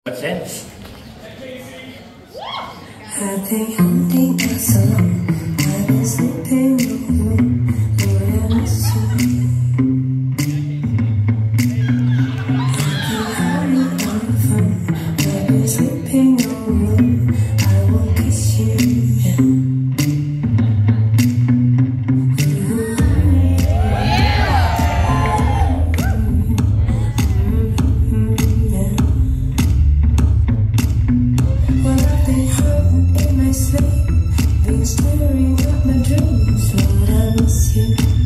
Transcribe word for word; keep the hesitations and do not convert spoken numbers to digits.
Sense. I've been holding you so long. I've been sleeping alone. Lord, I miss you. I've been holding on the phone. I've been sleeping alone. I will kiss you. Yeah. Been staring at my dreams, Lord, I miss you.